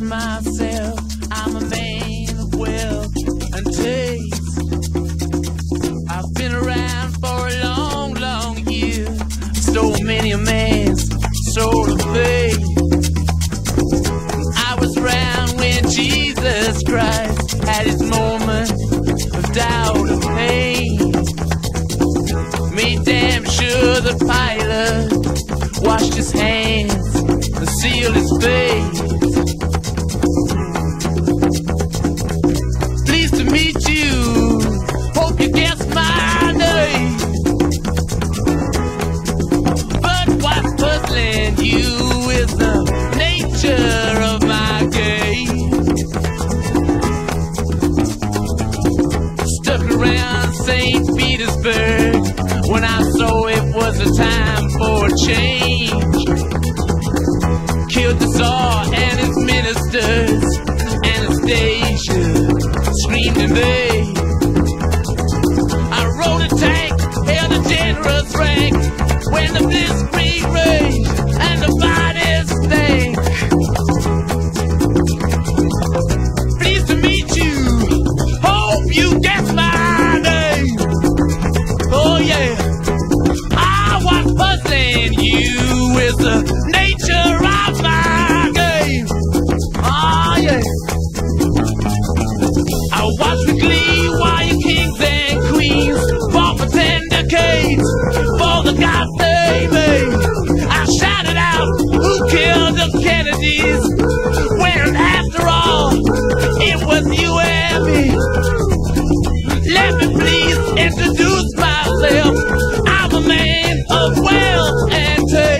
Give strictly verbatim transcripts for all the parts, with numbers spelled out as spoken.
myself, I'm a man of wealth and taste. I've been around for a long, long year. Stole many a man's soul of faith. I was around when Jesus Christ had his moment of doubt and pain. Made damn sure the pilot washed his hands and sealed his face. Pleased to meet you, hope you guess my name. But what's puzzling you is the nature of my game. Stuck around Saint Petersburg when I saw it was a time for a change. Killed the Tsar and his ministers. Anastasia screamed in vain. I rode a tank, held a generous rank when the blitzkrieg raged and the bodies stank. Pleased to meet you, hope you guess my name. Oh yeah, I was puzzling you is the nature of my game. Oh yeah, I watched with glee while your kings and queens fought for ten decades for the gods they made. I shouted out, who killed the Kennedys? When after all, it was you and me. Let me please introduce myself. I'm a man of wealth and taste.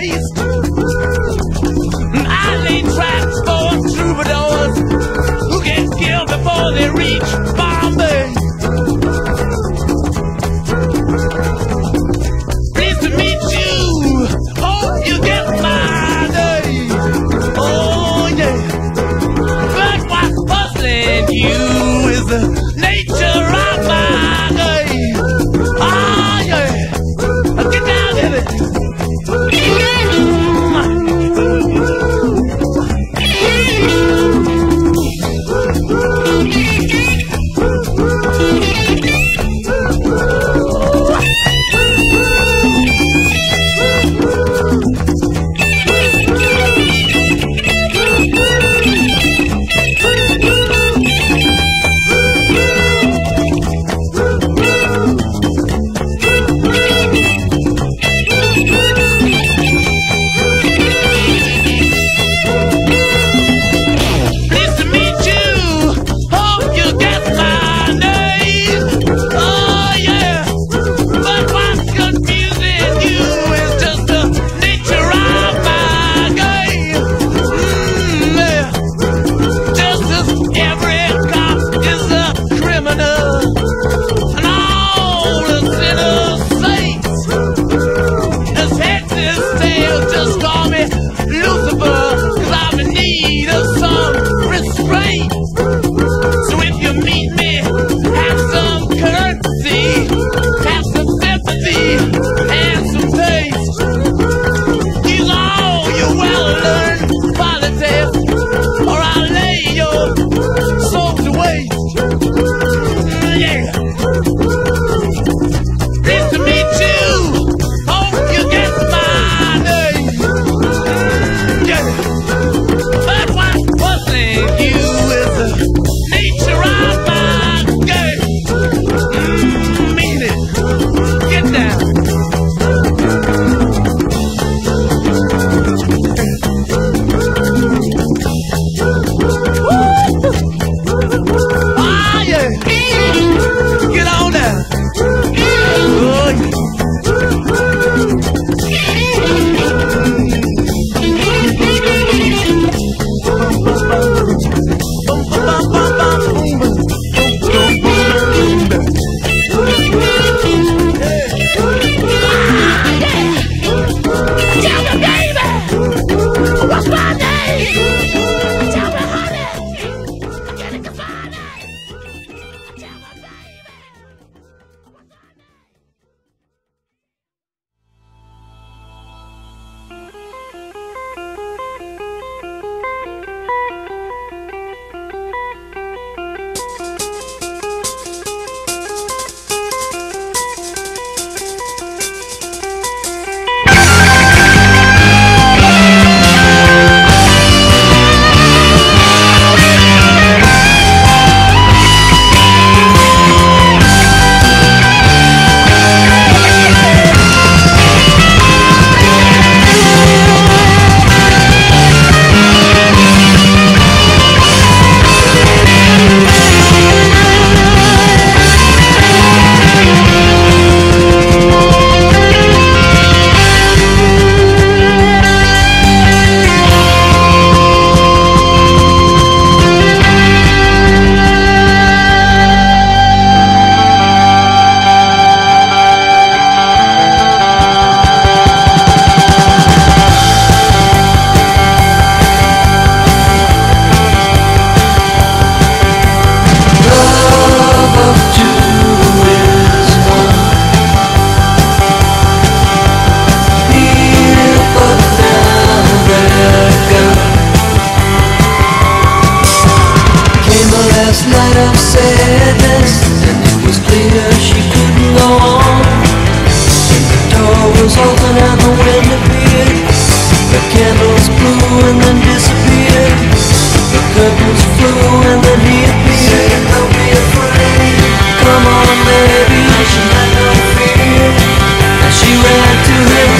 was open and the wind appeared. The candles blew and then disappeared. The curtains flew and then he appeared. Saying don't be afraid, come on baby, she had no fear. And she ran to him,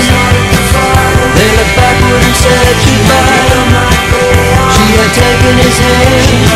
they looked backward and said goodbye. She had taken his hand,